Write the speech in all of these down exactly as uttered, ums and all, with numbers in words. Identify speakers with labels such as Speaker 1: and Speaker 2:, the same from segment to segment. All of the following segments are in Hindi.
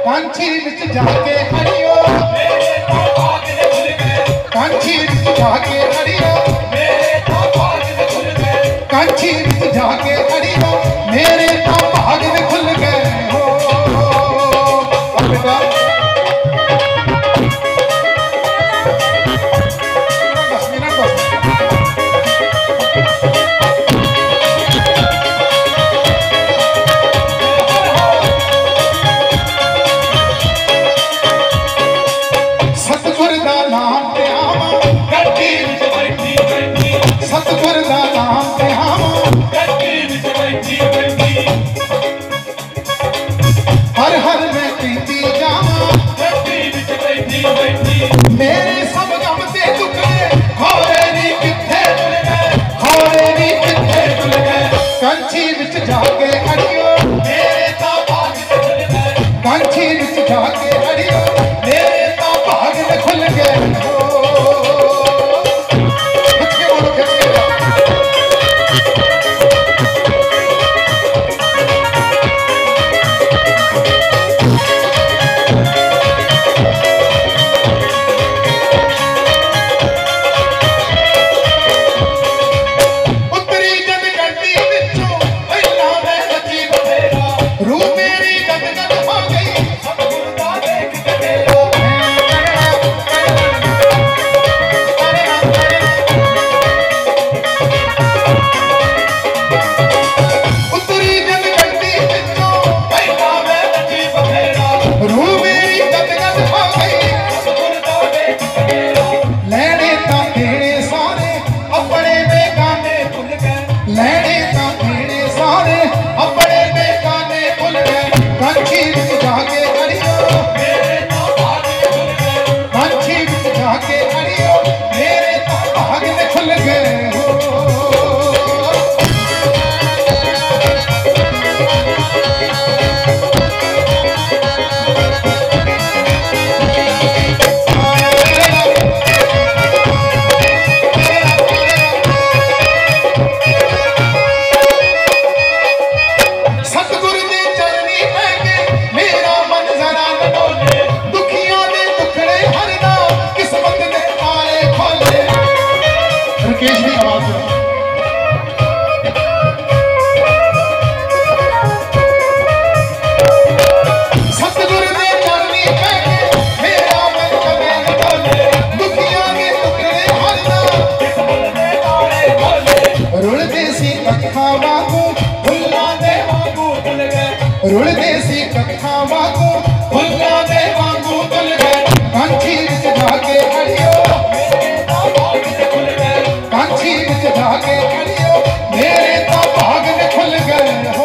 Speaker 1: कांची विच जाके हरियो मेरे तो भाग ने खुल गए कांची विच जाके हरियो मेरे तो भाग ने खुल गए कांची विच जाके हरियो मेरे तो भाग ने खुल गए हो बेटा दस मिनट बस सतगुर दा नाम ते आवा गड्डी विच बैठी बैठी हर हर मैं कहती जावा गड्डी विच बैठी बैठी मेरे सब गम ते दुखड़े होरे नी किथे भुल गए होरे नी किथे भुल गए कांची विच जाके अड़ियो मेरे ता भाग ने खुल गए कांची विच जाके अड़ियो मेरे ता भाग ने खुल गए रुलदे सी कथा वागू फुल्ला दे वांगू तुल गए कांची विच जाके अड़ियो मेरे तो भाग ने खुल गए कांची विच जाके अड़ियो मेरे तो भाग ने खुल गए हो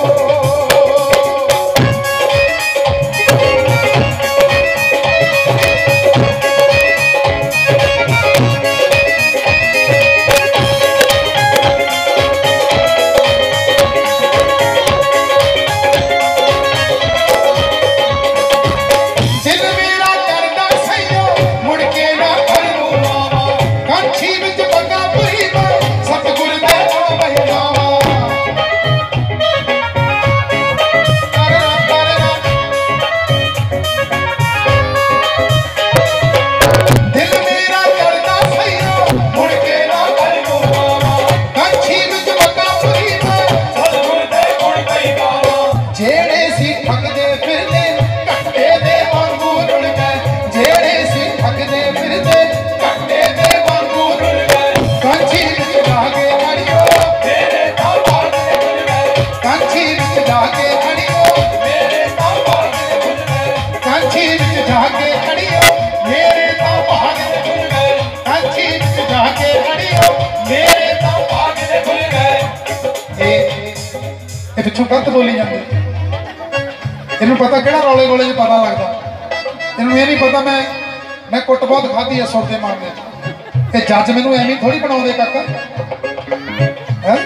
Speaker 1: पिछों गलत बोली जाती इन्हू पता कि रौले गोले पता लगता इन्हू ये नहीं पता मैं मैं कुट बहुत खाधी है सुरते मारने ते जज मैनू एवं थोड़ी बनाते काका है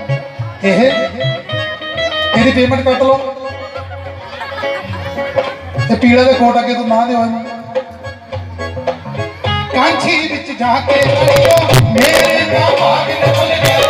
Speaker 1: ये पेमेंट कट लो ते पीड़े के कोट अगे तू ना दो कांची विच जाके मेरे भाग ने खुल गया